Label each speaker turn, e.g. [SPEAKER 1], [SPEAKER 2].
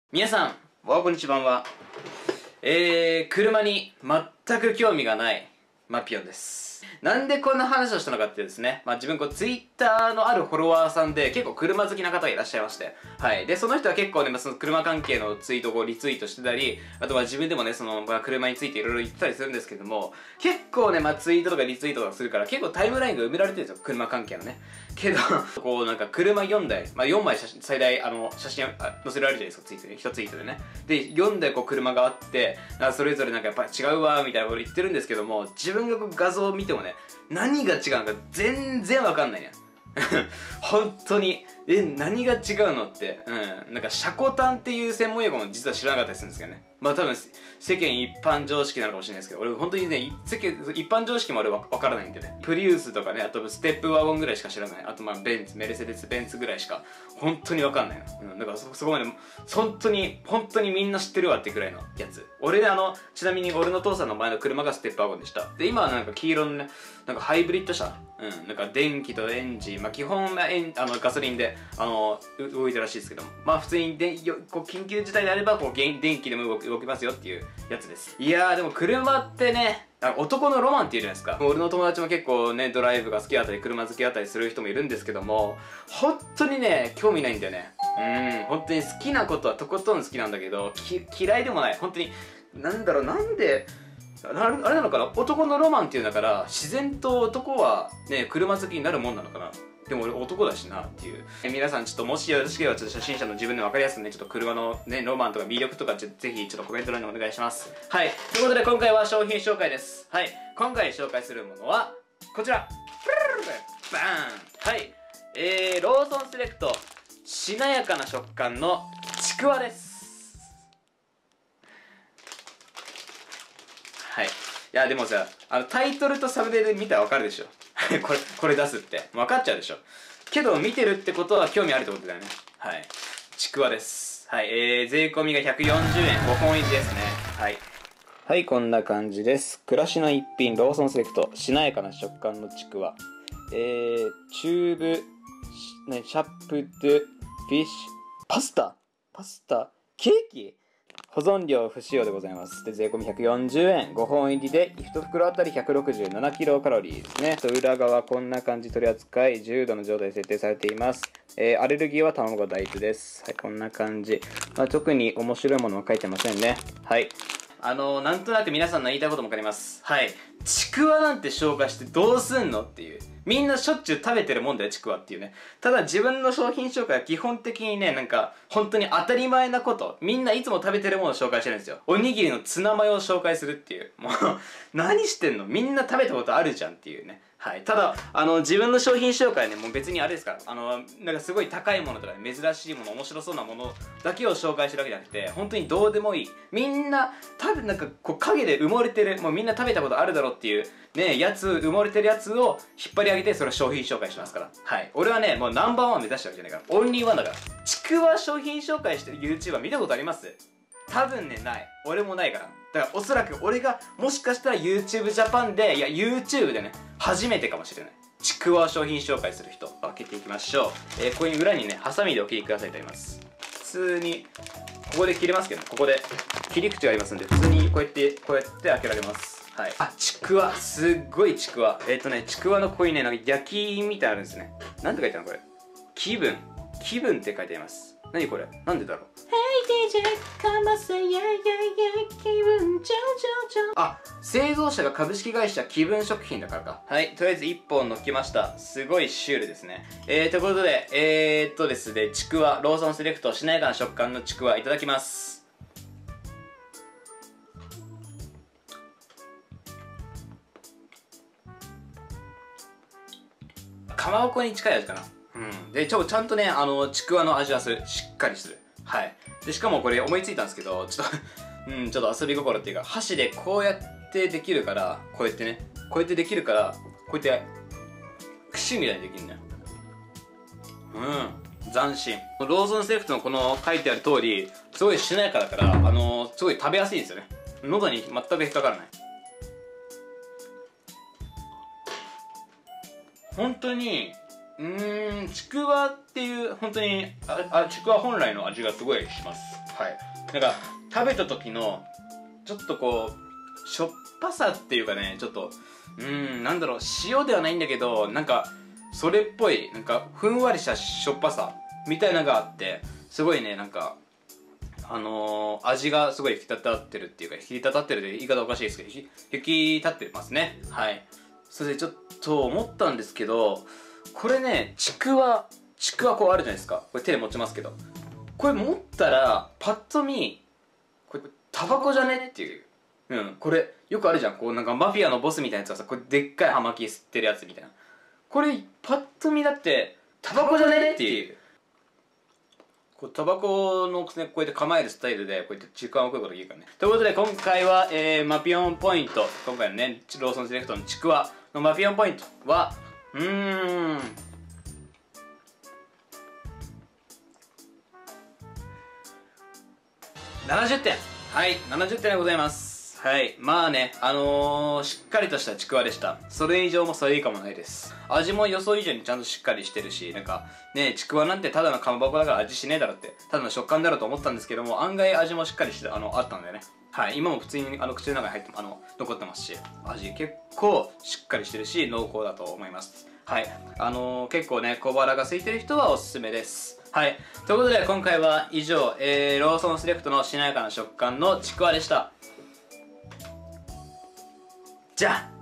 [SPEAKER 1] 皆さん、おはこんにちは。車に全く興味がないマピオンです。なんでこんな話をしたのかっていうですね、自分ツイッターのあるフォロワーさんで結構車好きな方がいらっしゃいまして、はい。で、その人は結構ね、その車関係のツイートをリツイートしてたり、あとは自分でもね、車についていろいろ言ってたりするんですけども、結構ね、ツイートとかリツイートとかするから結構タイムラインが埋められてるんですよ、車関係のね。けど、車4台、4枚最大、写真載せられるじゃないですか、ツイートで。1ツイートでね。で、4台車があって、それぞれやっぱり違うわ、みたいなこと言ってるんですけども、自分が画像を見てもね、何が違うのか全然わかんないね。本当に、何が違うのって、シャコタンっていう専門用語も実は知らなかったりするんですけどね。多分、世間一般常識なのかもしれないですけど、俺本当にね、一般常識も俺わからないんでね。プリウスとかね、あとステップワゴンぐらいしか知らない。あとベンツ、メルセデス・ベンツぐらいしか、本当にわかんないの。だからそこまで、本当にみんな知ってるわってくらいのやつ。俺ね、ちなみに俺の父さんの前の車がステップワゴンでした。で、今は黄色のね、ハイブリッド車。電気とエンジン、基本はガソリンで、動いてるらしいですけども。普通に緊急事態であれば、電気でも動きますよっていうやつです。いやー、でも車ってね、男のロマンって言うじゃないですか。俺の友達も結構ね、ドライブが好きだったり、車好きだったりする人もいるんですけども、本当にね、興味ないんだよね。本当に好きなことはとことん好きなんだけど、嫌いでもない。本当に、なんで、あれなのかな、男のロマンっていうんだから、自然と男はね、車好きになるもんなのかな。でも俺男だしなっていう。皆さんちょっともしよろしければ初心者の自分で分かりやすくね、ちょっと車のね、ロマンとか魅力とかぜひちょっとコメント欄にお願いします。はい。ということで今回は商品紹介です。はい。今回紹介するものは、こちら。バーン。はい。ローソンセレクト、しなやかな食感のちくわです。はい。いや、でもさ、タイトルとサムネイル見たらわかるでしょ。これ出すって。わかっちゃうでしょ。けど、見てるってことは興味あるってことだよね。はい。ちくわです。はい。税込みが140円、5本入りですね。はい。はい、こんな感じです。暮らしの一品、ローソンセレクト、しなやかな食感のちくわ。チューブ、シャップド、フィッシュ、パスタ、ケーキ保存料不使用でございます。で、税込み140円。5本入りで、1袋あたり167キロカロリーですね。裏側こんな感じ取り扱い、10度の状態で設定されています。アレルギーは卵大豆です。はい、こんな感じ。特に面白いものは書いてませんね。はい。なんとなく皆さんの言いたいこともわかります。はい。ちくわなんて紹介してどうすんのっていう。みんなしょっちゅう食べてるもんだよ、ちくわっていうね。ただ自分の商品紹介は基本的にね、本当に当たり前なこと。みんないつも食べてるものを紹介してるんですよ。おにぎりのツナマヨを紹介するっていう。もう何してんの？みんな食べたことあるじゃんっていうね。はい。ただ、自分の商品紹介ね、もう別にあれですから、すごい高いものとか、珍しいもの、面白そうなものだけを紹介してるわけじゃなくて、本当にどうでもいい。みんな、影で埋もれてる、もうみんな食べたことあるだろうっていう、ね、埋もれてるやつを引っ張り上げて、それを商品紹介しますから。はい。俺はね、もうナンバーワン目指してるわけじゃないから。オンリーワンだから。ちくわ商品紹介してる YouTuber 見たことあります？多分ね、ない。俺もないから。だからおそらく俺がもしかしたら YouTube Japan で、いや YouTube でね、初めてかもしれない。ちくわ商品紹介する人、開けていきましょう。ここに裏にね、ハサミでお切りくださいとあります。普通に、ここで切れますけど、ここで切り口がありますんで、普通にこうやって開けられます。はい。ちくわ。すっごいちくわ。ちくわのここにね、焼きみたいなのあるんですね。なんて書いてあるのこれ。気分って書いてあります。何これ？なんでだろう？ Hey DJ かませや気分製造者が株式会社気分食品だからか。はい、とりあえず1本乗っけました。すごいシュールですね。ということで、ですね、ちくわ、ローソンセレクト、しなやかな食感のちくわ、いただきます。かまぼこに近い味かな。で、ちゃんとね、ちくわの味はする。しっかりする。はい。で、しかもこれ思いついたんですけど、ちょっと遊び心っていうか、箸でこうやってできるから、こうやってできるから、こうやって、串みたいにできるんだよ。斬新。ローソンセレクトのこの書いてある通り、すごいしなやかだから、すごい食べやすいんですよね。喉に全く引っかからない。本当に、 ちくわっていう本当にちくわ本来の味がすごいします。はい。なんか食べた時のちょっとこうしょっぱさっていうかね、ちょっとなんだろう、塩ではないんだけど、なんかそれっぽいなんかふんわりしたしょっぱさみたいなのがあって、すごいね、なんか味がすごい引き立ってるっていうか、引き立ってるって言い方おかしいですけど、引き立ってますね。はい。それでちょっと思ったんですけど、これね、ちくわこうあるじゃないですか。これ手で持ちますけど、これ持ったらパッと見これタバコじゃねっていう。これよくあるじゃん、こうなんかマフィアのボスみたいなやつがさ、これでっかい葉巻吸ってるやつみたいな。これパッと見だってタバコじゃねっていう。こうタバコのこうやって構えるスタイルでこうやってちくわを食うことができるからね。ということで今回は、マピオンポイント、今回のねローソンセレクトのちくわのマピオンポイントは70点。はい、70点でございます。はい、まあね、しっかりとしたちくわでした。それ以上もそれ以下もないです。味も予想以上にちゃんとしっかりしてるし、なんかね、ちくわなんてただのかまぼこだから味しねえだろって、ただの食感だろうと思ったんですけども、案外味もしっかりしてあったんでね。はい、今も普通に口の中に入って残ってますし、味結構しっかりしてるし濃厚だと思います。はい、結構ね小腹が空いてる人はおすすめです。はい、ということで今回は以上、ローソンセレクトのしなやかな食感のちくわでした。じゃあ